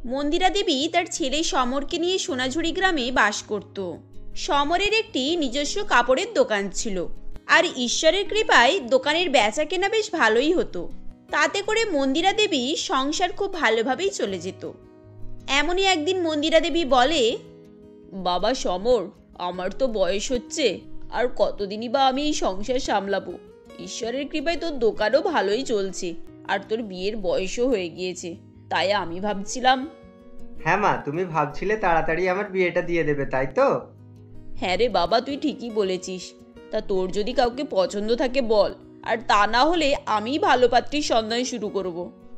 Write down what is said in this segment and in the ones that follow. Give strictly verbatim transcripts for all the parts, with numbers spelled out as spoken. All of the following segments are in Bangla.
মন্দিরা দেবী তার ছেলে সমরকে নিয়ে সোনাঝুরি গ্রামে বাস করত। সমরের একটি নিজস্ব কাপড়ের দোকান ছিল, আর ঈশ্বরের কৃপায় দোকানের বেচা কেনা বেশ ভালোই হতো। তাতে করে মন্দিরা দেবী সংসার খুব ভালোভাবেই চলে যেত। এমনই একদিন মন্দিরা দেবী বলে, বাবা সমর, আমার তো বয়স হচ্ছে, আর কতদিনই বা আমি এই সংসার সামলাবো। ঈশ্বরের কৃপায় তোর দোকানও ভালোই চলছে, আর তোর বিয়ের বয়সও হয়ে গিয়েছে। তাই আমি ভাবছিলাম। হ্যাঁ মা, তুমি ভাবছিলে তাড়াতাড়ি আমার বিয়েটা দিয়ে দেবে, তাই তো? হ্যাঁ রে বাবা, তুই ঠিকই বলেছিস। তা তোর যদি কাউকে পছন্দ থাকে বল, আর তা না হলে আমি ভালো পাত্রীর সন্ধান শুরু করব।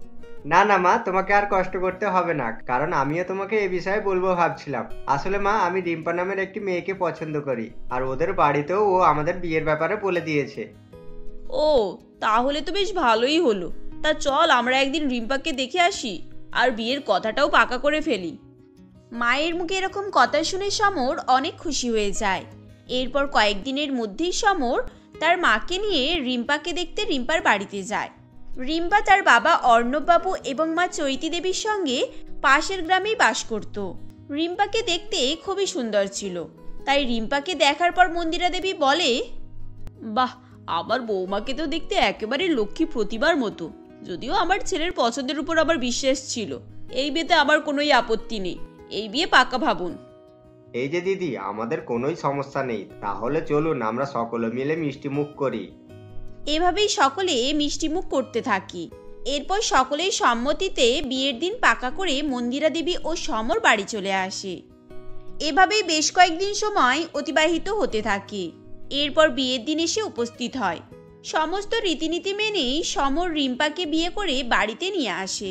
না না মা, তোমাকে আর কষ্ট করতে হবে না, কারণ আমিও তোমাকে এ বিষয়ে বলবো ভাবছিলাম। আসলে মা, আমি রিম্পা নামের একটি মেয়েকে পছন্দ করি, আর ওদের বাড়িতেও ও আমাদের বিয়ের ব্যাপারে বলে দিয়েছে। ও, তাহলে তো বেশ ভালোই হলো। তা চল আমরা একদিন রিম্পাকে দেখে আসি, আর বিয়ের কথাটাও পাকা করে ফেলি। মায়ের মুখে এরকম কথা শুনে সমর অনেক খুশি হয়ে যায়। এরপর কয়েকদিনের মধ্যেই সমর তার মাকে নিয়ে রিম্পাকে দেখতে রিম্পার বাড়িতে যায়। রিম্পা তার বাবা অর্ণববাবু এবং মা চৈতি দেবীর সঙ্গে পাশের গ্রামেই বাস করত। রিম্পাকে দেখতে খুবই সুন্দর ছিল, তাই রিম্পাকে দেখার পর মন্দিরা দেবী বলে, বাহ, আমার বৌমাকে তো দেখতে একেবারে লক্ষ্মী প্রতিমার মতো। যদিও আমার ছেলের পছন্দের উপর আমার বিশ্বাস ছিল, এই বিয়েতে আমার কোনোই আপত্তি নেই। এই বিয়ে পাকা ভাবুন। এই যে দিদি, আমাদের কোনোই সমস্যা নেই, তাহলে চলুন আমরা সকলে মিলে মিষ্টি মুখ করি। এভাবেই সকলে মিষ্টিমুখ করতে থাকি। এরপর সকলের সম্মতিতে বিয়ের দিন পাকা করে মন্দিরা দেবী ও সমর বাড়ি চলে আসে। এভাবেই বেশ কয়েকদিন সময় অতিবাহিত হতে থাকে। এরপর বিয়ের দিন এসে উপস্থিত হয়। সমস্ত রীতিনীতি মেনেই সমর রিম্পাকে বিয়ে করে বাড়িতে নিয়ে আসে।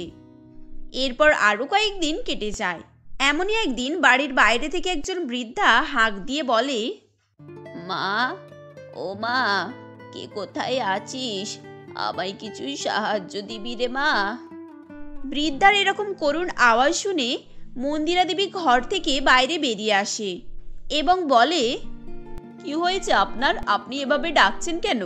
এরপর আরও কয়েকদিন কেটে যায়। এমনই একদিন বাড়ির বাইরে থেকে একজন বৃদ্ধা হাঁক দিয়ে বলে, মা, ও মা, কে কোথায় আছিস? আমায় কিছু সাহায্য দিবি রে মা। বৃদ্ধার এরকম করুণ আওয়াজ শুনে মন্দিরা দেবী ঘর থেকে বাইরে বেরিয়ে আসে এবং বলে, কি হয়েছে আপনার? আপনি এভাবে ডাকছেন কেন?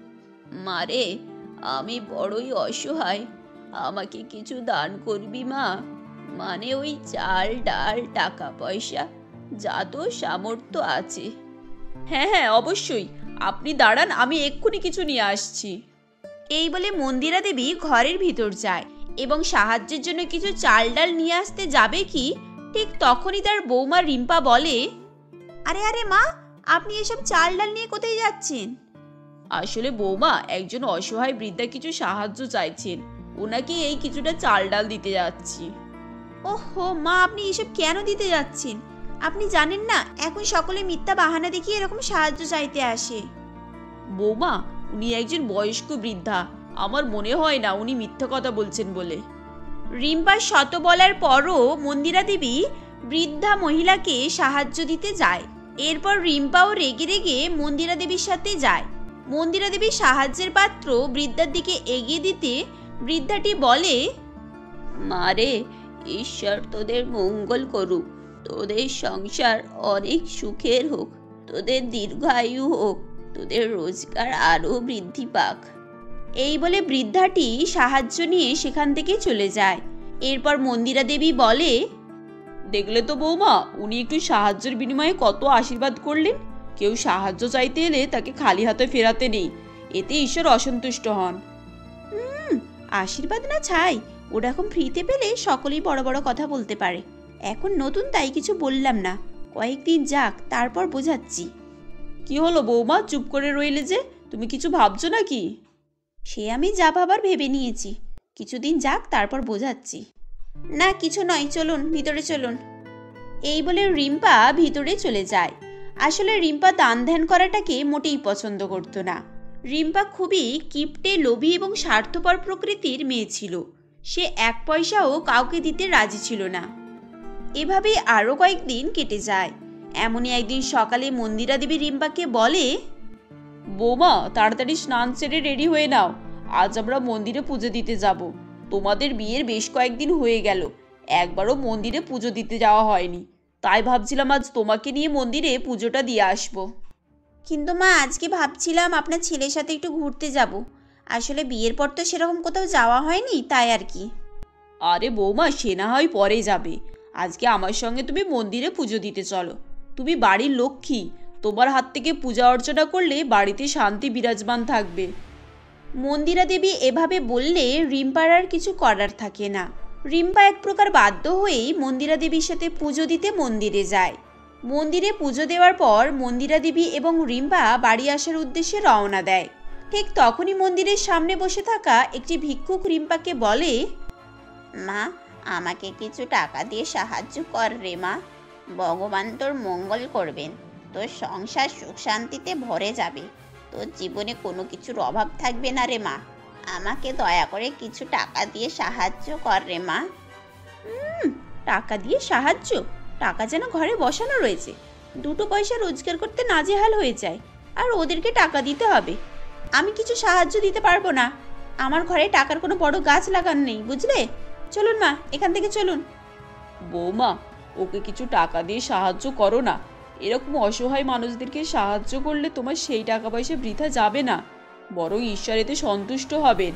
মারে, আমি বড়ই অসহায়, আমাকে কিছু দান করবি মা। মানে ওই চাল ডাল টাকা পয়সা যা তো সামর্থ্য আছে। হ্যাঁ হ্যাঁ, অবশ্যই, আপনি দাঁড়ান, আমি এক্ষুনি কিছু নিয়ে আসছি। এই বলে মন্দিরা দেবী ঘরের ভিতর যায় এবং সাহায্যের জন্য কিছু চাল ডাল নিয়ে আসতে যাবে কি, ঠিক তখনই তার বৌমা রিম্পা বলে, আরে আরে মা, আপনি এসব চাল ডাল নিয়ে কোথায় যাচ্ছেন? আসলে বৌমা, একজন অসহায় বৃদ্ধা কিছু সাহায্য চাইছেন, ওনাকে এই কিছুটা চাল ডাল দিতে যাচ্ছি। ওহো মা, আপনি এসব কেন দিতে যাচ্ছেন? আপনি জানেন না এখন সকলে মিথ্যা বাহানা দেখিয়ে এরকম সাহায্য চাইতে আসে। বৌমা, উনি একজন বয়স্ক বৃদ্ধা, আমার মনে হয় না উনি মিথ্যা কথা বলছেন বলে। রিম্পার শত বলার পরও মন্দিরা দেবী বৃদ্ধা মহিলাকে সাহায্য দিতে যায়। এরপর রিম্পাও রেগে রেগে মন্দিরা দেবীর সাথে যায়। মন্দিরা দেবী সাহায্যের পাত্র বৃদ্ধার দিকে এগিয়ে দিতে বৃদ্ধাটি বলে, মারে, ঈশ্বর তোদের মঙ্গল করুক, তোদের সংসার অনেক সুখের হোক, তোদের দীর্ঘায়ু হোক, তোদের রোজগার আরও বৃদ্ধি পাক। এই বলে বৃদ্ধাটি সাহায্য নিয়ে সেখান থেকে চলে যায়। এরপর মন্দিরা দেবী বলে, দেখলে তো বৌমা, উনি একটু সাহায্যের বিনিময়ে কত আশীর্বাদ করলেন। কেউ সাহায্য চাইতে এলে তাকে খালি হাতে ফেরাতে নেই, এতে ঈশ্বর অসন্তুষ্ট হন। হুম, আশীর্বাদ না ছাই, ওরকম ফ্রিতে পেলে সকলেই বড় বড় কথা বলতে পারে। এখন নতুন তাই কিছু বললাম না, কয়েকদিন যাক, তারপর বোঝাচ্ছি। কি হলো বৌমা, চুপ করে রইলে যে? তুমি কিছু ভাবছো নাকি? সে আমি যা ভাবার ভেবে নিয়েছি, কিছুদিন যাক, তারপর বোঝাচ্ছি। না কিছু নয়, চলুন ভিতরে চলুন। এই বলে রিম্পা ভিতরে চলে যায়। আসলে রিম্পা দান ধ্যান করাটাকে মোটেই পছন্দ করতো না। রিম্পা খুবই কিপটে, লোভী এবং স্বার্থপর প্রকৃতির মেয়ে ছিল। সে এক পয়সাও কাউকে দিতে রাজি ছিল না। এভাবেই আরও কয়েকদিন কেটে যায়। এমনই একদিন সকালে মন্দিরা দেবী রিম্পাকে বলে, বৌমা, তাড়াতাড়ি স্নান সেরে রেডি হয়ে নাও, আজ আমরা মন্দিরে পুজো দিতে যাব। তোমাদের বিয়ের বেশ কয়েকদিন হয়ে গেল, একবারও মন্দিরে পুজো দিতে যাওয়া হয়নি, তাই ভাবছিলাম আজ তোমাকে নিয়ে মন্দিরে পুজোটা দিয়ে আসবো। কিন্তু মা, আজকে ভাবছিলাম আপনার ছেলের সাথে একটু ঘুরতে যাব। আসলে বিয়ের পর তো সেরকম কোথাও যাওয়া হয়নি, তাই আর কি। আরে বৌমা, সে না হয় পরে যাবে। আজকে আমার সঙ্গে তুমি মন্দিরে পুজো দিতে চলো। তুমি বাড়ির লক্ষ্মী, তোমার হাত থেকে পূজা অর্চনা করলে বাড়িতে শান্তি বিরাজমান থাকবে। মন্দিরা দেবী এভাবে বললে রিম্পার আর কিছু করার থাকে না। রিম্পা এক প্রকার বাধ্য হয়েই মন্দিরা দেবীর সাথে পুজো দিতে মন্দিরে যায়। মন্দিরে পুজো দেওয়ার পর মন্দিরা দেবী এবং রিম্পা বাড়ি আসার উদ্দেশ্যে রওনা দেয়। ঠিক তখনই মন্দিরের সামনে বসে থাকা একটি ভিক্ষুক রিম্পাকে বলে, মা, আমাকে কিছু টাকা দিয়ে সাহায্য কর রে মা। ভগবান তোর মঙ্গল করবেন, তোর সংসার সুখ শান্তিতে ভরে যাবে, তোর জীবনে কোনো কিছুর অভাব থাকবে না রে মা। আমাকে দয়া করে কিছু টাকা দিয়ে সাহায্য কর রে মা। হুম টাকা দিয়ে সাহায্য? টাকা যেন ঘরে বসানো রয়েছে, দুটো পয়সা রোজগার করতে নাজেহাল হয়ে যায়, আর ওদেরকে টাকা দিতে হবে? আমি কিছু সাহায্য দিতে পারবো না। আমার ঘরে টাকার কোনো বড় গাছ লাগানো নেই, বুঝলে? চলুন মা, এখান থেকে চলুন। বৌমা, ওকে কিছু টাকা দিয়ে সাহায্য করো না। এরকম অসহায় মানুষদেরকে সাহায্য করলে তোমার সেই টাকা পয়সা বৃথা যাবে না, বরং ঈশ্বর এতে সন্তুষ্ট হবেন।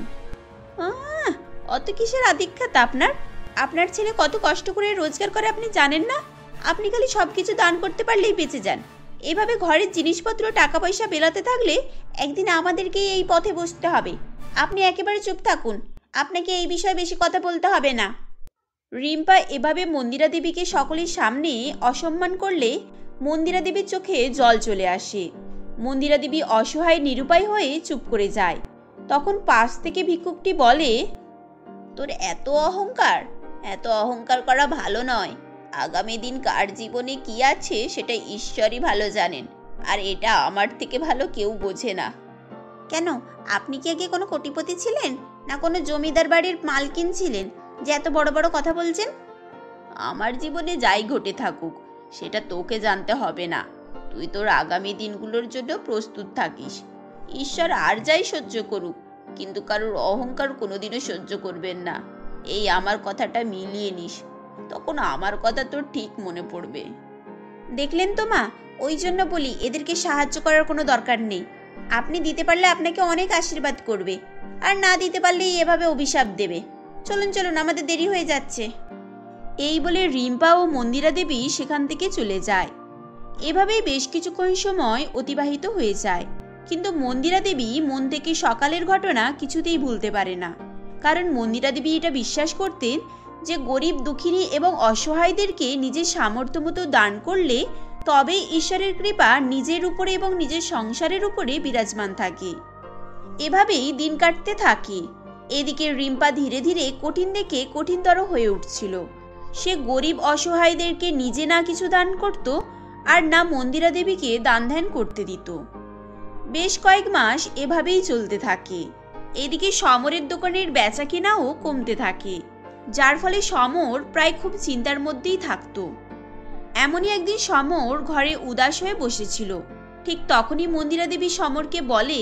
আহ, অত কিসের আধিক্যতা আপনার? আপনার ছেলে কত কষ্ট করে রোজগার করে আপনি জানেন না? আপনি খালি সব কিছু দান করতে পারলেই বেঁচে যান। এভাবে ঘরের জিনিসপত্র টাকা পয়সা বেলাতে থাকলে একদিন আমাদেরকেই এই পথে বসতে হবে। আপনি একেবারে চুপ থাকুন, আপনাকে এই বিষয়ে বেশি কথা বলতে হবে না। রিম্পা এভাবে মন্দিরা দেবীকে সকলের সামনে অসম্মান করলে মন্দিরা দেবীর চোখে জল চলে আসে। মন্দিরা দেবী অসহায় নিরুপায় হয়ে চুপ করে যায়। তখন পাশ থেকে ভিক্ষুকটি বলে, তোর এত অহংকার, এত অহংকার করা ভালো নয়। আগামী দিন কার জীবনে কি আছে সেটা ঈশ্বরই ভালো জানেন, আর এটা আমার থেকে ভালো কেউ বোঝে না। কেন, আপনি কি আগে কোনো কোটিপতি ছিলেন, না কোনো জমিদার বাড়ির মালকিন ছিলেন যে এত বড় বড় কথা বলছেন? আমার জীবনে যাই ঘটে থাকুক সেটা তোকে জানতে হবে না। তুই তোর আগামী দিনগুলোর জন্য প্রস্তুত থাকিস। ঈশ্বর আর যাই সহ্য করুক, কিন্তু কারোর অহংকার কোনোদিনও সহ্য করবেন না। এই আমার কথাটা মিলিয়ে নিস, তখন আমার কথা তোর ঠিক মনে পড়বে। দেখলেন তো মা, ওই জন্য বলি এদেরকে সাহায্য করার কোনো দরকার নেই। আপনি দিতে পারলে আপনাকে অনেক আশীর্বাদ করবে, আর না দিতে পারলেই এভাবে অভিশাপ দেবে। চলুন চলুন, আমাদের দেরি হয়ে যাচ্ছে। এই বলে রিম্পা ও মন্দিরা দেবী সেখান থেকে চলে যায়। এভাবেই বেশ কিছুক্ষণ সময় অতিবাহিত হয়ে যায়, কিন্তু মন্দিরা দেবী মন থেকে সকালের ঘটনা কিছুতেই ভুলতে পারে না। কারণ মন্দিরা দেবী এটা বিশ্বাস করতেন যে গরিব দুঃখিনী এবং অসহায়দেরকে নিজের সামর্থ্য মতো দান করলে তবেই ঈশ্বরের কৃপা নিজের উপরে এবং নিজের সংসারের উপরে বিরাজমান থাকে। এভাবেই দিন কাটতে থাকে। এদিকে রিম্পা ধীরে ধীরে কঠিন দেখে কঠিনতর হয়ে উঠছিল। সে গরিব অসহায়দেরকে নিজে না কিছু দান করত, আর না মন্দিরা দেবীকে দান ধ্যান করতে দিত। বেশ কয়েক মাস এভাবেই চলতে থাকে। এদিকে সমরের দোকানের বেচা কেনাও কমতে থাকে, যার ফলে সমর প্রায় খুব চিন্তার মধ্যেই থাকত। এমনই একদিন সমর ঘরে উদাস হয়ে বসেছিল। ঠিক তখনই মন্দিরা দেবী সমরকে বলে,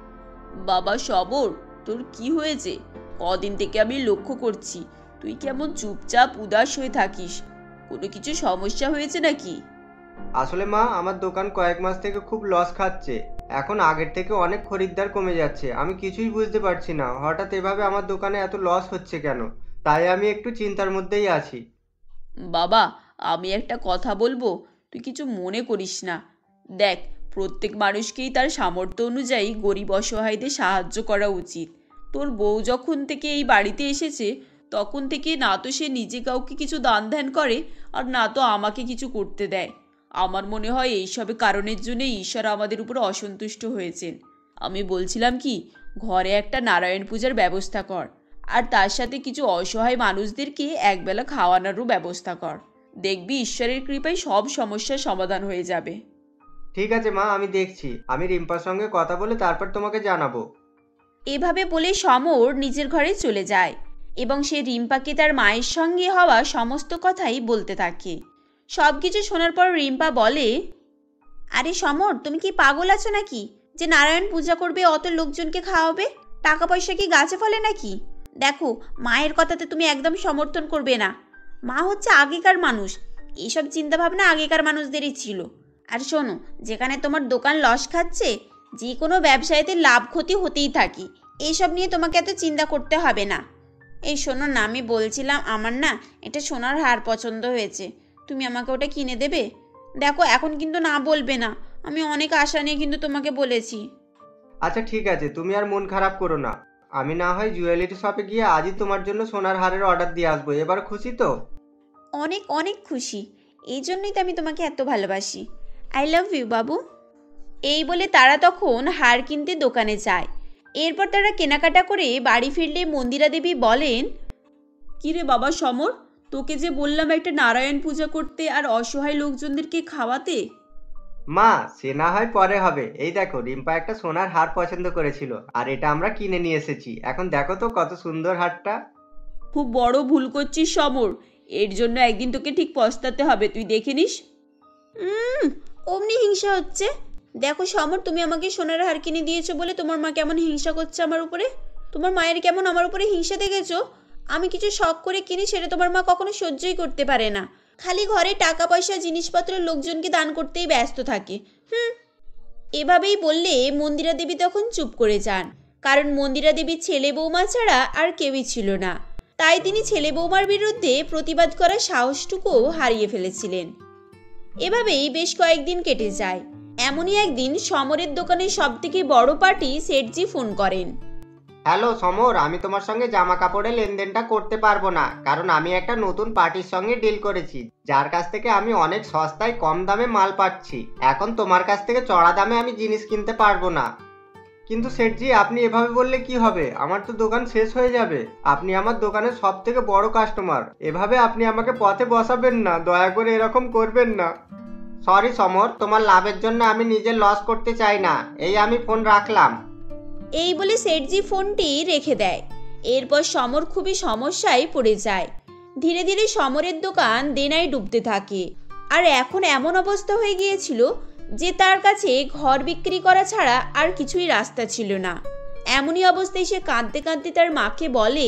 বাবা সমর, তোর কি হয়েছে? কদিন থেকে আমি লক্ষ্য করছি তুই কেমন চুপচাপ উদাস হয়ে থাকিস। কোনো কিছু সমস্যা হয়েছে নাকি? আসলে মা, আমার দোকান কয়েক মাস থেকে খুব লস খাচ্ছে। এখন আগের থেকে অনেক খরিদ্দার কমে যাচ্ছে। আমি কিছুই বুঝতে পারছি না হঠাৎ এভাবে আমার দোকানে এত লস হচ্ছে কেন। তাই আমি একটু চিন্তার মধ্যেই আছি। বাবা, আমি একটা কথা বলবো, তুই কিছু মনে করিস না। দেখ, প্রত্যেক মানুষকেই তার সামর্থ্য অনুযায়ী গরিব অসহায়দের সাহায্য করা উচিত। তোর বউ যখন থেকে এই বাড়িতে এসেছে তখন থেকে না তো সে নিজে কাউকে কিছু দান ধ্যান করে, আর না তো আমাকে কিছু করতে দেয়। আমার মনে হয় এইসব কারণের জন্যই ঈশ্বর আমাদের উপর অসন্তুষ্ট হয়েছেন। আমি বলছিলাম কি, ঘরে একটা নারায়ণ পূজার ব্যবস্থা কর, আর তার সাথে কিছু অসহায় মানুষদেরকে একবেলা খাওয়ানোরও ব্যবস্থা কর। দেখবি ঈশ্বরের কৃপায় সব সমস্যার সমাধান হয়ে যাবে। ঠিক আছে মা, আমি দেখছি। আমি রিম্পার সঙ্গে কথা বলে তারপর তোমাকে জানাবো। এভাবে বলে সমর নিজের ঘরে চলে যায় এবং সে রিম্পাকে তার মায়ের সঙ্গে হওয়া সমস্ত কথাই বলতে থাকে। সব কিছু শোনার পর রিম্পা বলে, আরে সমর, তুমি কি পাগল আছো নাকি যে নারায়ণ পূজা করবে, অত লোকজনকে খাওয়াবে? টাকা পয়সা কি গাছে ফলে নাকি? দেখো, মায়ের কথাতে তুমি একদম সমর্থন করবে না। মা হচ্ছে আগেকার মানুষ, এইসব চিন্তাভাবনা আগেকার মানুষদেরই ছিল। আর শোনো, যেখানে তোমার দোকান লস খাচ্ছে, যে কোনো ব্যবসায়ীতে লাভ ক্ষতি হতেই থাকে, এইসব নিয়ে তোমাকে এত চিন্তা করতে হবে না। এই শোনো না, আমি বলছিলাম আমার না এটা সোনার হার পছন্দ হয়েছে, তুমি আমাকে ওটা কিনে দেবে? দেখো এখন কিন্তু না বলবে না, আমি অনেক আশা নিয়ে কিন্তু তোমাকে বলেছি। আচ্ছা ঠিক আছে, তুমি আর মন খারাপ করো না। আমি না হয় জুয়েলারি শপে গিয়ে আজই তোমার জন্য সোনার হারের অর্ডার দিয়ে আসবো। এবার খুশি তো? অনেক অনেক খুশি, এই জন্যই তো আমি তোমাকে এত ভালোবাসি। আই লাভ ইউ বাবু। এই বলে তারা তখন হার কিনতে দোকানে যায়। এরপর তারা কেনাকাটা করে বাড়ি ফিরলে মন্দিরা দেবী বলেন, কিরে বাবা সমর, তোকে যে বললাম একটা নারায়ণ পূজা করতে আর অসহায় লোকজনদেরকে খাওয়াতে। মা, সে না হয় পরে হবে। এই দেখো, রিম্পা একটা সোনার হার পছন্দ করেছিল আর এটা আমরা কিনে নিয়ে এসেছি। এখন দেখো তো কত সুন্দর হারটা। খুব বড় ভুল করছিস সমর, এর জন্য একদিন তোকে ঠিক পস্তাতে হবে, তুই দেখে নিস। হুম অমনি হিংসা হচ্ছে। দেখো সমর, তুমি আমাকে সোনার হার কিনে দিয়েছো বলে তোমার মা কেমন হিংসা করছে আমার উপরে। তোমার মায়ের কেমন আমার উপরে হিংসা দেখেছো? আমি কিছু শখ করে কিনি, সেটা তোমার মা কখনো সহ্যই করতে পারে না। খালি ঘরে টাকা পয়সা জিনিসপত্র লোকজনকে দান করতেই ব্যস্ত থাকে। হুম এভাবেই বললে মন্দিরা দেবী তখন চুপ করে যান, কারণ মন্দিরা দেবীর ছেলে বৌমা ছাড়া আর কেউই ছিল না। তাই তিনি ছেলে বৌমার বিরুদ্ধে প্রতিবাদ করার সাহসটুকুও হারিয়ে ফেলেছিলেন। এভাবেই বেশ কয়েকদিন কেটে যায়। এমনই একদিন সমরের দোকানের সবথেকে বড় পার্টি সেটজি ফোন করেন। হ্যালো সমর, আমি তোমার সঙ্গে জামা কাপড়ের লেনদেনটা করতে পারবো না, কারণ আমি একটা নতুন পার্টির সঙ্গে ডিল করেছি, যার কাছ থেকে আমি অনেক সস্তায় কম দামে মাল পাচ্ছি। এখন তোমার কাছ থেকে চড়া দামে আমি জিনিস কিনতে পারবো না। কিন্তু সেটজি, আপনি এভাবে বললে কি হবে? আমার তো দোকান শেষ হয়ে যাবে। আপনি আমার দোকানের সব থেকে বড় কাস্টমার। এভাবে আপনি আমাকে পথে বসাবেন না, দয়া করে এরকম করবেন না। সরি সমর, তোমার লাভের জন্য আমি নিজের লস করতে চাই না। এই আমি ফোন রাখলাম। এই বলে সেটজি ফোনটি রেখে দেয়। এরপর সমর খুবই সমস্যায় পড়ে যায়। ধীরে ধীরে সমরের দোকান দেনায় ডুবতে থাকে। আর এখন এমন অবস্থা হয়ে গিয়েছিল যে তার কাছে ঘর বিক্রি করা ছাড়া আর কিছুই রাস্তা ছিল না। এমনই অবস্থায় সে কাঁদতে কাঁদতে তার মাকে বলে,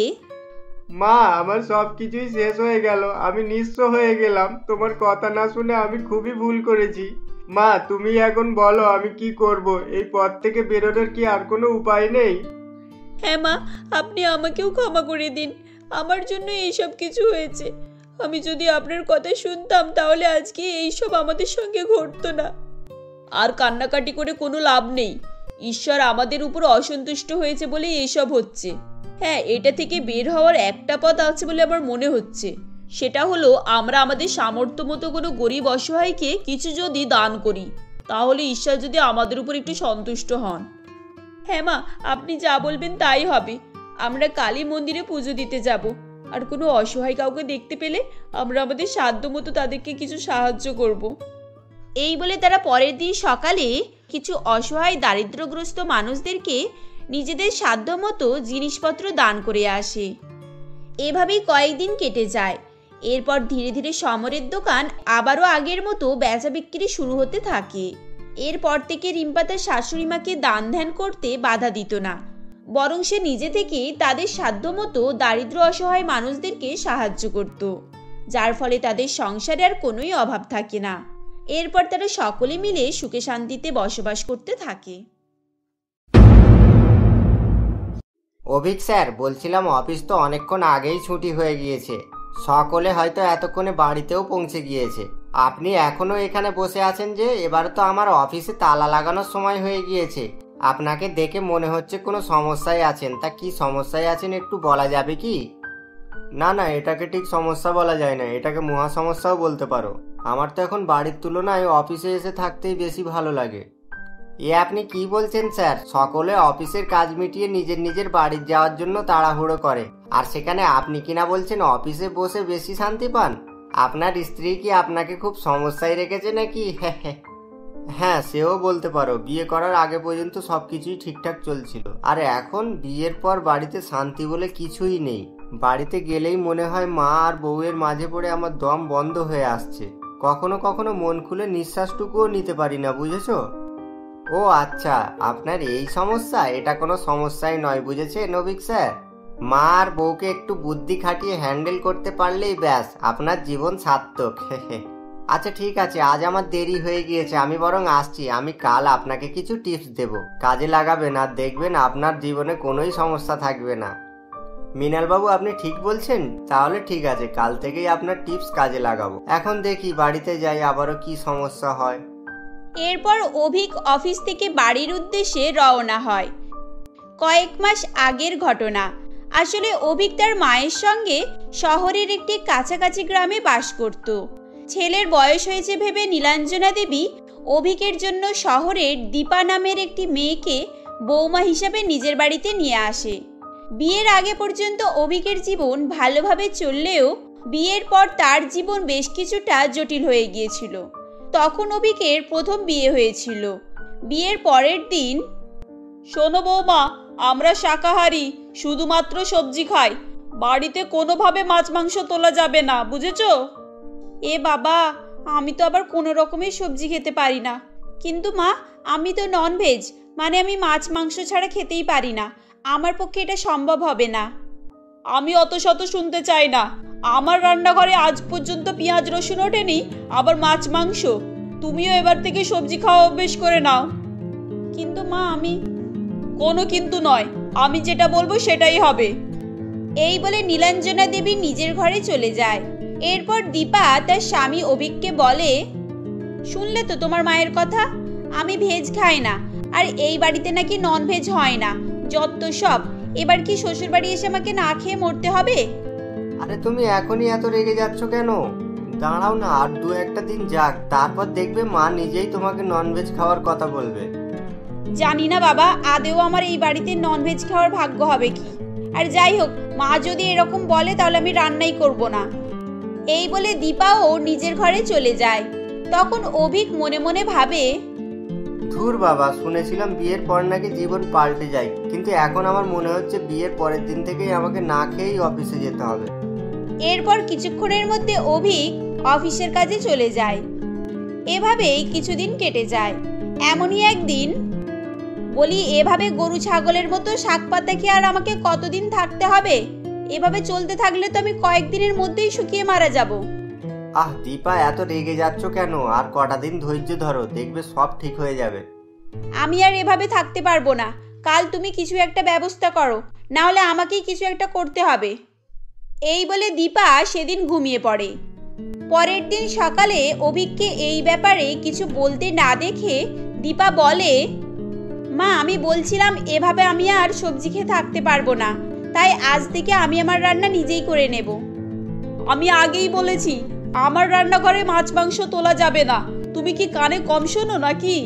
মা, আমার সব কিছুই শেষ হয়ে গেল। আমি নিঃস্ব হয়ে গেলাম। তোমার কথা না শুনে আমি খুবই ভুল করেছি। মা, তুমি এখন বলো আমি কি করব? এই পথ থেকে বেরোনোর কি আর কোনো উপায় নেই? হ্যাঁ মা, আপনি আমাকেও ক্ষমা করে দিন, আমার জন্য এইসব কিছু হয়েছে। আমি যদি আপনার কথা শুনতাম তাহলে আজকে এইসব আমাদের সঙ্গে ঘটতো না। আর কান্নাকাটি করে কোনো লাভ নেই, ঈশ্বর আমাদের উপর অসন্তুষ্ট হয়েছে বলে এইসব হচ্ছে। হ্যাঁ, এটা থেকে বের হওয়ার একটা পথ আছে বলে আমার মনে হচ্ছে, সেটা হলো আমরা আমাদের সামর্থ্য মতো কোনো গরিব অসহায়কে কিছু যদি দান করি, তাহলে ঈশ্বর যদি আমাদের উপর একটু সন্তুষ্ট হন। হ্যাঁ মা, আপনি যা বলবেন তাই হবে। আমরা কালী মন্দিরে পুজো দিতে যাব, আর কোনো অসহায় কাউকে দেখতে পেলে আমরা আমাদের সাধ্য মতো তাদেরকে কিছু সাহায্য করব। এই বলে তারা পরের দিন সকালে কিছু অসহায় দারিদ্রগ্রস্ত মানুষদেরকে নিজেদের সাধ্য মতো জিনিসপত্র দান করে আসে। এভাবেই কয়েকদিন কেটে যায়। এরপর ধীরে ধীরে সমরের দোকান আবারও আগের মতো বেচা বিক্রি শুরু হতে থাকে। এরপর থেকে রিম্পা তার শাশুড়ি মাকে দান ধ্যান করতে বাধা দিত না, বরং সে নিজে থেকে তাদের সাধ্যমতো দারিদ্র অসহায় মানুষদেরকে সাহায্য করত, যার ফলে তাদের সংসারে আর কোনোই অভাব থাকে না। এরপর তারা সকলে মিলে সুখে শান্তিতে বসবাস করতে থাকে। অভিক স্যার, বলছিলাম অফিস তো অনেকক্ষণ আগেই ছুটি হয়ে গিয়েছে। সকলে হয়তো এতক্ষণে বাড়িতেও পৌঁছে গিয়েছে। আপনি এখনো এখানে বসে আছেন যে? এবার তো আমার অফিসে তালা লাগানোর সময় হয়ে গিয়েছে। আপনাকে দেখে মনে হচ্ছে কোনো সমস্যায় আছেন। তা কি সমস্যায় আছেন একটু বলা যাবে কি? না না, এটাকে ঠিক সমস্যা বলা যায় না, এটাকে মহা সমস্যাও বলতে পারো। আমার তো এখন বাড়ির তুলনায় অফিসে এসে থাকতেই বেশি ভালো লাগে। এ আপনি কি বলছেন স্যার? সকলে অফিসের কাজ মিটিয়ে নিজের নিজের বাড়ি যাওয়ার জন্য তাড়াহুড়ো করে, আর সেখানে আপনি কিনা বলছেন অফিসে বসে বেশি শান্তি পান? আপনার স্ত্রী কি আপনাকে খুব সমস্যায় রেখেছে নাকি? হ্যাঁ, সেও বলতে পারো। বিয়ে করার আগে পর্যন্ত সবকিছুই ঠিকঠাক চলছিল, আর এখন বিয়ের পর বাড়িতে শান্তি বলে কিছুই নেই। বাড়িতে গেলেই মনে হয় মা আর বউয়ের মাঝে পড়ে আমার দম বন্ধ হয়ে আসছে। কখনো কখনো মন খুলে নিঃশ্বাসটুকুও নিতে পারি না, বুঝেছো? ও আচ্ছা, আপনার এই সমস্যা। এটা কোনো সমস্যাই নয়, বুঝেছেন অভিক স্যার? মা আর বউকে একটু বুদ্ধি খাটিয়ে হ্যান্ডেল করতে পারলেই ব্যাস আপনার জীবন সার্থক। আচ্ছা ঠিক আছে, আজ আমার দেরি হয়ে গিয়েছে, আমি বরং আসছি। আমি কাল আপনাকে কিছু টিপস দেব, কাজে লাগাবেন, আর দেখবেন আপনার জীবনে কোনোই সমস্যা থাকবে না। মৃণাল বাবু, আপনি ঠিক বলছেন। তাহলে ঠিক আছে, কাল থেকেই আপনার টিপস কাজে লাগাবো। এখন দেখি বাড়িতে যাই আবারও কি সমস্যা হয়। এরপর অভিক অফিস থেকে বাড়ির উদ্দেশ্যে রওনা হয়। কয়েক মাস আগের ঘটনা। আসলে অভিক তার মায়ের সঙ্গে শহরের একটি কাছাকাছি গ্রামে বাস করত। ছেলের বয়স হয়েছে ভেবে নীলাঞ্জনা দেবী অভিকের জন্য শহরের দীপা নামের একটি মেয়েকে বৌমা হিসাবে নিজের বাড়িতে নিয়ে আসে। বিয়ের আগে পর্যন্ত অভিকের জীবন ভালোভাবে চললেও বিয়ের পর তার জীবন বেশ কিছুটা জটিল হয়ে গিয়েছিল। তখন অভিকের প্রথম বিয়ে হয়েছিল। বিয়ের পরের দিন, শোনো বৌমা, আমরা শাকাহারি, শুধুমাত্র সবজি খাই, বাড়িতে কোনোভাবে মাছ মাংস তোলা যাবে না, বুঝেছো? এ বাবা, আমি তো আবার কোনো রকমের সবজি খেতে পারি না। কিন্তু মা, আমি তো ননভেজ, মানে আমি মাছ মাংস ছাড়া খেতেই পারি না। আমার পক্ষে এটা সম্ভব হবে না। আমি অত শত শুনতে চাই না। আমার রান্নাঘরে আজ পর্যন্ত পেঁয়াজ রসুন ওঠেনি, আবার মাছ মাংস। তুমিও এবার থেকে সবজি খাওয়া অভ্যেস করে নাও। কিন্তু মা, আমি... কোনো কিন্তু নয়, আমি যেটা বলবো সেটাই হবে। এই বলে নীলাঞ্জনা দেবী নিজের ঘরে চলে যায়। এরপর দীপা তার স্বামী অভিককে বলে, শুনলে তো তোমার মায়ের কথা, আমি ভেজ খাই না, আর এই বাড়িতে নাকি নন ভেজ হয় না। যত সব, এবার কি শ্বশুর বাড়ি এসে আমাকে না খেয়ে মরতে হবে? আরে তুমি এখনই এত রেগে যাচ্ছ কেন? দাঁড়াও না, আর দু একটা দিন যাক, তারপর দেখবে মা নিজেই তোমাকে ননভেজ খাওয়ার কথা বলবে। জানি না বাবা, আদেও আমার এই বাড়িতে ননভেজ খাওয়ার ভাগ্য হবে কি। আর যাই হোক, মা যদি এরকম বলে তাহলে আমি রান্নাই করব না। এই বলে দীপাও নিজের ঘরে চলে যায়। তখন অভিক মনে মনে ভাবে, ধুর বাবা, শুনেছিলাম বিয়ের পর নাকি জীবন পাল্টে যায়, কিন্তু এখন আমার মনে হচ্ছে বিয়ের পরের দিন থেকেই আমাকে না খেয়েই অফিসে যেতে হবে। এরপর কিছুক্ষণের মধ্যে অভিক অফিসের কাজে চলে যায়। এভাবেই কিছুদিন কেটে যায়। এমনই একদিন, বলি, এভাবে গরু ছাগলের মতো শাক পাতা খেয়ে আর আমাকে কতদিন থাকতে হবে? এভাবে চলতে থাকলে তো আমি কয়েকদিনের মধ্যেই শুকিয়ে মারা যাব। আহ দীপা, এত রেগে যাচ্ছ কেন? আর কটা দিন ধৈর্য ধরো, দেখবে সব ঠিক হয়ে যাবে। আমি আর এভাবে থাকতে পারবো না। কাল তুমি কিছু একটা ব্যবস্থা করো, না হলে আমাকেই কিছু একটা করতে হবে। এই বলে দীপা সেদিন ঘুমিয়ে পড়ে। পরের দিন সকালে অভিককে এই ব্যাপারে কিছু বলতে না দেখে দীপা বলে, মা, আমি বলছিলাম এভাবে আমি আর সবজি খেয়ে থাকতে পারবো না, তাই আজ থেকে আমি আমার রান্না নিজেই করে নেব। আমি আগেই বলেছি আমার রান্নাঘরে মাছ মাংস তোলা যাবে না। তুমি কি কানে কম শোনো নাকি?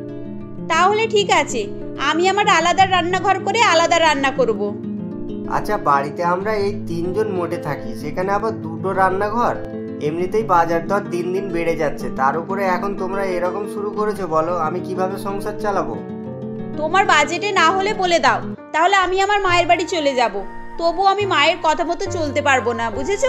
তাহলে ঠিক আছে, আমি আমার আলাদা রান্নাঘর করে আলাদা রান্না করব। আচ্ছা, বাড়িতে আমরা এই তিনজন মোটে থাকি, সেখানে আবার দুটো রান্নাঘর? এমনিতেই বাজার দর দিন দিন বেড়ে যাচ্ছে, তার উপরে এখন তোমরা এরকম শুরু করেছো, বলো আমি কিভাবে সংসার চালাবো? তোমার বাজেটে না হলে বলে দাও, তাহলে আমি আমার মায়ের বাড়ি চলে যাব। তবু আমি মায়ের কথা মতো চলতে পারবো না, বুঝেছো?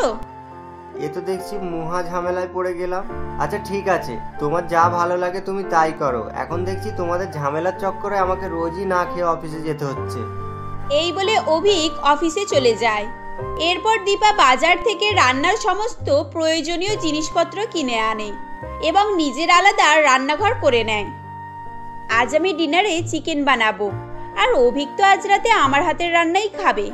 এ তো দেখছি মহা ঝামেলায় পড়ে গেলাম। আচ্ছা ঠিক আছে, তোমার যা ভালো লাগে তুমি তাই করো। এখন দেখছি তোমাদের ঝামেলার চক্করে আমাকে রোজই না খেয়ে অফিসে যেতে হচ্ছে। এই বলে অভিক অফিসে চলে যায়। এরপর দীপা বাজার থেকে রান্নার সমস্ত প্রয়োজনীয় জিনিসপত্র কিনে আনে এবং নিজের আলাদা রান্নাঘর করে নেয়। আজ আমি ডিনারে চিকেন বানাবো, আর অভিক তো আজ রাতে আমার হাতের রান্নাই খাবে।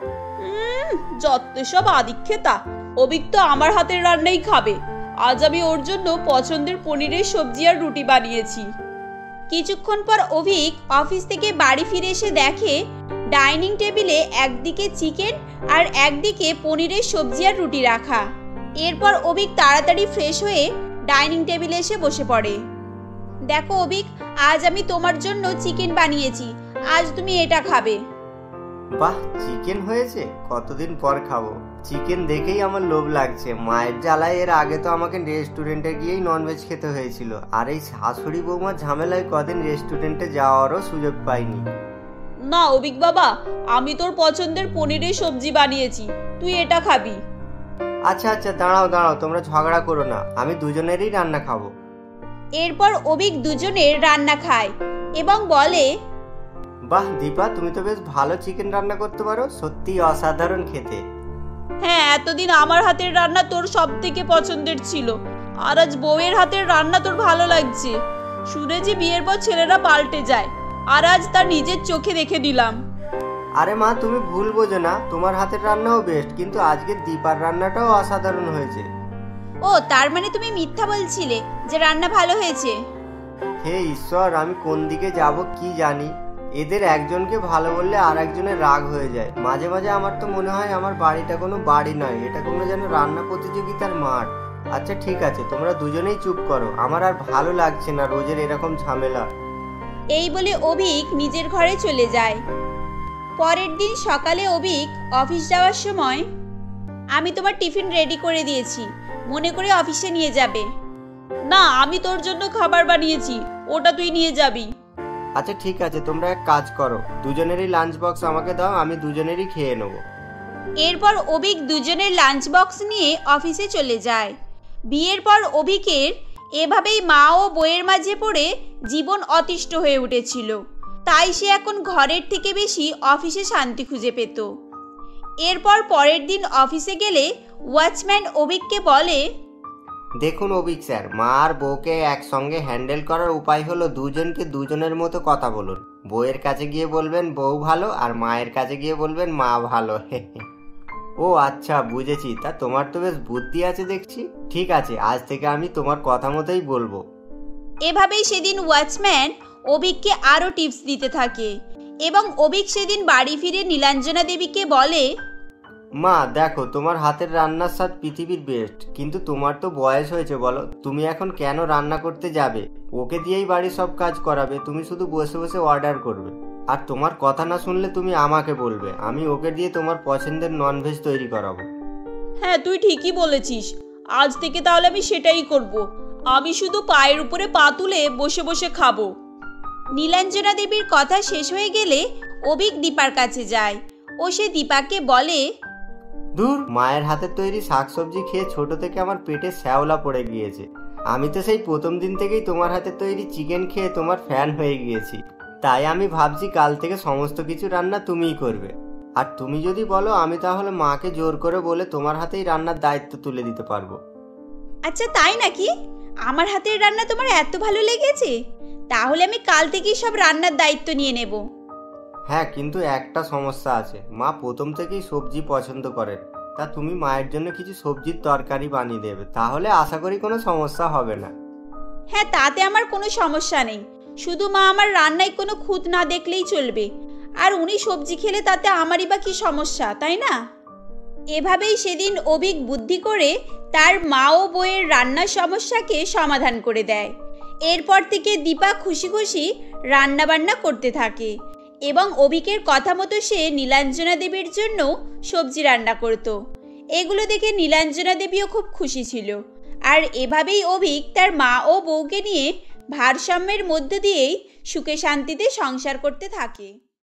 উম যত সব আদিক্ষেতা, অভিক তো আমার হাতের রান্নাই খাবে। আজ আমি ওর জন্য পছন্দের পনিরের সবজি আর রুটি বানিয়েছি। কিছুক্ষণ পর অভিক অফিস থেকে বাড়ি ফিরে এসে দেখে ডাইনিং টেবিলে একদিকে চিকেন আর একদিকে পনিরের সবজি আর রুটি রাখা। এরপর অভিক তাড়াতাড়ি ফ্রেশ হয়ে ডাইনিং টেবিলে এসে বসে পড়ে। দেখো অভিক, আজ আমি তোমার জন্য চিকেন বানিয়েছি, আজ তুমি এটা খাবে। বাহ, চিকেন হয়েছে? কতদিন পর খাবো। চিকেন দেখেই আমার লোভ লাগছে। মায়ের জ্বালায় এর আগে তো আমাকে রেস্টুরেন্টে গিয়েই ননভেজ খেতে হয়েছিল, আর এই শাশুড়ি বৌমার ঝামেলায় কদিন রেস্টুরেন্টে যাওয়ারও সুযোগ পাইনি। না অভিক বাবা, আমি তোর পছন্দের পনিরের সবজি বানিয়েছি, তুই এটা খাবি। আচ্ছা আচ্ছা, দাঁড়াও দাঁড়াও, তোমরা ঝগড়া করো না, আমি দুজনেরই রান্না খাবো। এরপর অভিক দুজনের রান্না খায় এবং বলে, বাহ দীপা, তুমি তো বেশ ভালো চিকেন রান্না করতে পারো, সত্যি অসাধারণ খেতে। হ্যাঁ, এতদিন আমার হাতের রান্না তোর সব থেকে পছন্দের ছিল, আর আজ বউয়ের হাতের রান্না তোর ভালো লাগছে। শুনেছি বিয়ের পর ছেলেরা পাল্টে যায়, আর আজ তার নিজের চোখে দেখে দিলাম। আরে মা, তুমি ভুল বোঝো না, তোমার হাতের রান্নাও বেস্ট, কিন্তু আজকে দীপার রান্নাটাও অসাধারণ হয়েছে। ও, তার মানে তুমি মিথ্যা বলছিলে যে রান্না ভালো হয়েছে? হে ঈশ্বর, আমি কোন দিকে যাব কি জানি। এদের একজনকে ভালো বললে আর একজনের রাগ হয়ে যায়। মাঝে মাঝে আমার তো মনে হয় আমার বাড়িটা কোনো বাড়ি নয়, এটা কোনো যেন রান্না প্রতিযোগিতার মাঠ। আচ্ছা ঠিক আছে, তোমরা দুজনেই চুপ করো, আমার আর ভালো লাগছে না রোজের এরকম ঝামেলা। এই বলে অভিক নিজের ঘরে চলে যায়। পরের দিন সকালে অভিক অফিস যাওয়ার সময়, আমি তোমার টিফিন রেডি করে দিয়েছি, মনে করে অফিসে নিয়ে যাবে। না, আমি তোর জন্য খাবার বানিয়েছি, ওটা তুই নিয়ে যাবি। আচ্ছা ঠিক আছে, তোমরা এক কাজ করো, দুজনেরই লাঞ্চ বক্স আমাকে দাও, আমি দুজনেরই খেয়ে নেব। এরপর অভিক দুজনের লাঞ্চ বক্স নিয়ে অফিসে চলে যায়। বিয়ের পর অভিকের এভাবেই মা ও বউয়ের মাঝে পড়ে জীবন অতিষ্ঠ হয়ে উঠেছিল, তাই সে এখন ঘরের থেকে বেশি অফিসে শান্তি খুঁজে পেত। এরপর পরের দিন অফিসে গেলে ওয়াচম্যান অভিককে বলে, দেখুন অভিক স্যার, মা আর বউকে একসঙ্গে হ্যান্ডেল করার উপায় হলো দুজনকে দুজনের মতো কথা বলুন। বউয়ের কাছে গিয়ে বলবেন বউ ভালো, আর মায়ের কাছে গিয়ে বলবেন মা ভালো। ও আচ্ছা, বুঝেছি, তা তোমার তো বেশ বুদ্ধি আছে দেখছি। ঠিক আছে, আজ থেকে আমি তোমার কথা মতোই বলবো। এভাবেই সেদিন ওয়াচম্যান অভিককে আরও টিপস দিতে থাকে এবং অভিক সেদিন বাড়ি ফিরে নীলাঞ্জনা দেবীকে বলে, মা দেখো, তোমার হাতের রান্নার স্বাদ পৃথিবীর বেস্ট, কিন্তু তোমার তো বয়স হয়েছে, বলো তুমি এখন কেন রান্না করতে যাবে? ওকে দিয়েই বাড়ির সব কাজ করাবে, তুমি শুধু বসে বসে অর্ডার করবে। আর তোমার কথা না শুনলে তুমি আমাকে বলবে, আমি ওকে দিয়ে তোমার পছন্দের ননভেজ তৈরি করাবো। হ্যাঁ, তুই ঠিকই বলেছিস, আজ থেকে তাহলে আমি সেটাই করব। আমি শুধু পায়ের উপরে পা তুলে বসে বসে খাবো। নীলাঞ্জনা দেবীর কথা শেষ হয়ে গেলে অভিক দীপার কাছে যায় ও সে দীপাকে বলে, ধুর, মায়ের হাতের তৈরি শাকসবজি খেয়ে ছোট থেকে আমার পেটে শ্যাওলা পড়ে গিয়েছে। আমি তো সেই প্রথম দিন থেকেই তোমার হাতের তৈরি চিকেন খেয়ে তোমার ফ্যান হয়ে গিয়েছি, তাই আমি ভাবছি কাল থেকে সমস্ত কিছু রান্না তুমিই করবে। আর তুমি যদি বলো, আমি তাহলে মাকে জোর করে বলে তোমার হাতেই রান্নার দায়িত্ব তুলে দিতে পারবো। আচ্ছা তাই নাকি? আমার হাতের রান্না তোমার এত ভালো লেগেছে? তাহলে আমি কাল থেকেই সব রান্নার দায়িত্ব নিয়ে নেব। হ্যাঁ, কিন্তু একটা সমস্যা আছে, মা প্রথম থেকেই সবজি পছন্দ করেন, তা তুমি মায়ের জন্য কিছু সবজির তরকারি বানিয়ে দেবে, তাহলে আশা করি কোনো সমস্যা হবে না। হ্যাঁ, তাতে আমার কোনো সমস্যা নেই, শুধু মা আমার রান্নায় কোনো খুঁত না দেখলেই চলবে। আর উনি সবজি খেলে তাতে আমারই বা কি সমস্যা, তাই না? এভাবেই সেদিন অভিক বুদ্ধি করে তার মা ও বউয়ের রান্নার সমস্যাকে সমাধান করে দেয়। এরপর থেকে দীপা খুশি খুশি রান্না বান্না করতে থাকে এবং অভিকের কথা মতো সে নীলাঞ্জনা দেবীর জন্য সবজি রান্না করত। এগুলো দেখে নীলাঞ্জনা দেবীও খুব খুশি ছিল। আর এভাবেই অভিক তার মা ও বউকে নিয়ে ভারসাম্যের মধ্য দিয়েই সুখে শান্তিতে সংসার করতে থাকে।